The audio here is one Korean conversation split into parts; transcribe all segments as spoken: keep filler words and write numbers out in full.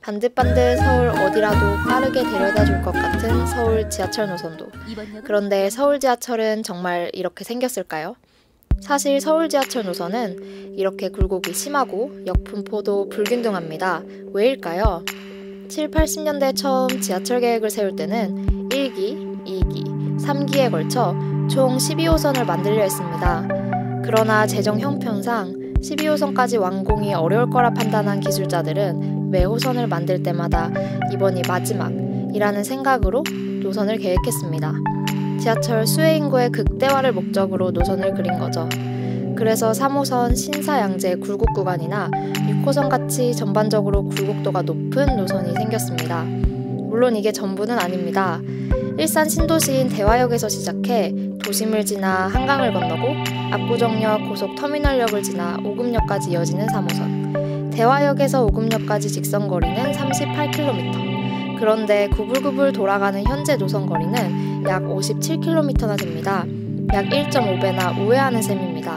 반들반들 서울 어디라도 빠르게 데려다 줄 것 같은 서울 지하철 노선도. 그런데 서울 지하철은 정말 이렇게 생겼을까요? 사실 서울 지하철 노선은 이렇게 굴곡이 심하고 역분포도 불균등합니다. 왜일까요? 칠, 팔십 년대 처음 지하철 계획을 세울 때는 일 기, 이 기, 삼 기에 걸쳐 총 십이 호선을 만들려 했습니다. 그러나 재정 형편상 십이 호선까지 완공이 어려울 거라 판단한 기술자들은 매 호선을 만들 때마다 이번이 마지막이라는 생각으로 노선을 계획했습니다. 지하철 수혜 인구의 극대화를 목적으로 노선을 그린 거죠. 그래서 삼 호선 신사양제 굴곡 구간이나 육 호선 같이 전반적으로 굴곡도가 높은 노선이 생겼습니다. 물론 이게 전부는 아닙니다. 일산 신도시인 대화역에서 시작해 도심을 지나 한강을 건너고 압구정역 고속터미널역을 지나 오금역까지 이어지는 삼 호선. 대화역에서 오금역까지 직선거리는 삼십팔 킬로미터. 그런데 구불구불 돌아가는 현재 노선 거리는 약 오십칠 킬로미터나 됩니다. 약 일 점 오 배나 우회하는 셈입니다.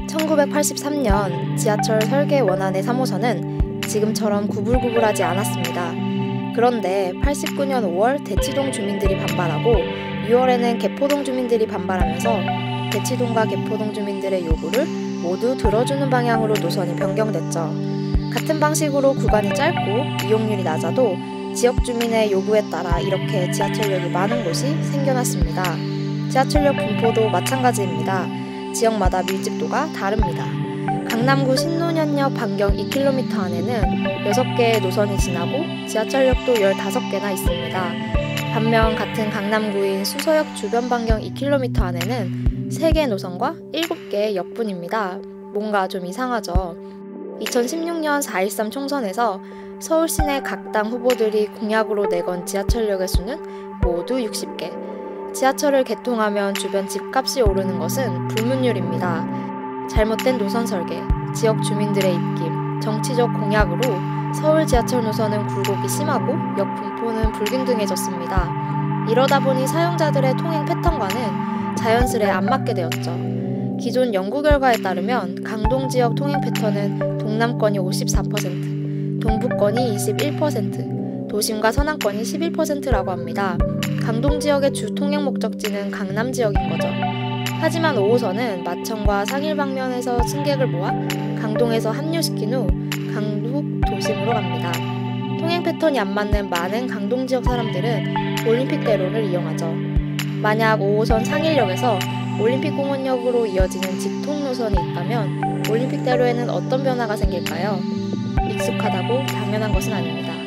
천구백팔십삼 년 지하철 설계 원안의 삼 호선은 지금처럼 구불구불하지 않았습니다. 그런데 팔십구 년 오월 대치동 주민들이 반발하고 유월에는 개포동 주민들이 반발하면서 대치동과 개포동 주민들의 요구를 모두 들어주는 방향으로 노선이 변경됐죠. 같은 방식으로 구간이 짧고 이용률이 낮아도 지역 주민의 요구에 따라 이렇게 지하철역이 많은 곳이 생겨났습니다. 지하철역 분포도 마찬가지입니다. 지역마다 밀집도가 다릅니다. 강남구 신논현역 반경 이 킬로미터 안에는 여섯 개의 노선이 지나고 지하철역도 열다섯 개나 있습니다. 반면 같은 강남구인 수서역 주변 반경 이 킬로미터 안에는 세 개의 노선과 일곱 개의 역뿐입니다. 뭔가 좀 이상하죠. 이천십육 년 사 일삼 총선에서 서울 시내 각 당 후보들이 공약으로 내건 지하철역의 수는 모두 육십 개. 지하철을 개통하면 주변 집값이 오르는 것은 불문율입니다. 잘못된 노선 설계, 지역 주민들의 입김, 정치적 공약으로 서울 지하철 노선은 굴곡이 심하고 역분포는 불균등해졌습니다. 이러다 보니 사용자들의 통행 패턴과는 자연스레 안 맞게 되었죠. 기존 연구 결과에 따르면 강동 지역 통행 패턴은 동남권이 오십사 퍼센트, 동부권이 이십일 퍼센트, 도심과 서남권이 십일 퍼센트라고 합니다. 강동 지역의 주 통행 목적지는 강남 지역인 거죠. 하지만 오 호선은 마천과 상일 방면에서 승객을 모아 강동에서 합류시킨 후 강북 도심으로 갑니다. 통행 패턴이 안 맞는 많은 강동 지역 사람들은 올림픽대로를 이용하죠. 만약 오 호선 상일역에서 올림픽공원역으로 이어지는 직통 노선이 있다면 올림픽대로에는 어떤 변화가 생길까요? 익숙하다고 당연한 것은 아닙니다.